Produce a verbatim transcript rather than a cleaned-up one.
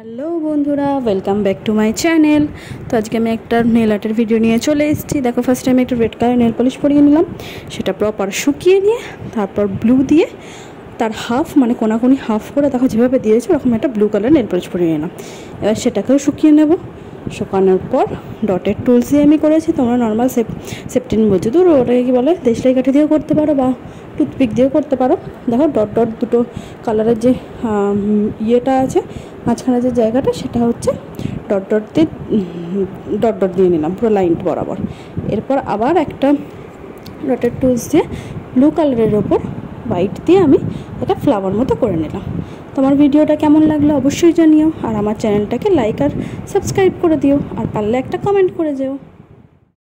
Hello বন্ধুরা, welcome back to my channel. তো আজকে আমি একটা নেল আর্টের ভিডিও নিয়ে চলে এসেছি। দেখো, ফার্স্ট টাইম একটু রেড কালার নেল পলিশ পরিয়ে নিলাম, সেটা প্রপার শুকিয়ে নিয়ে তারপর ব্লু দিয়ে তার হাফ মানে কোনাকুনি হাফ করে দেখো যেভাবে দিয়েছে ওরকম একটা ব্লু কালার নেল পলিশ পরিয়ে নিলাম। এবার সেটাকেও শুকিয়ে নেব। শুকানোর পর ডটের টুলস দিয়ে আমি করেছি, তোমরা নর্মাল সেপ সেপটিন বলছি দূর ওটাকে কী বলে, দেশলাই কাঠি দিয়েও করতে পারো বা টুথপিক দিয়েও করতে পারো। দেখো ডট ডট দুটো কালারের যে ইয়েটা আছে মাঝখানে যে জায়গাটা, সেটা হচ্ছে ডট ডট দিয়ে ডট ডট দিয়ে নিলাম পুরো লাইন বরাবর। এরপর আবার একটা ডটের টুলস দিয়ে ব্লু কালারের ওপর হোয়াইট দিয়ে আমি একটা ফ্লাওয়ার মতো করে নিলাম। তোমার ভিডিওটা কেমন লাগলো অবশ্যই জানিও, আর আমার চ্যানেলটাকে লাইক আর সাবস্ক্রাইব করে দিও, আর পারলে একটা কমেন্ট করে যেও।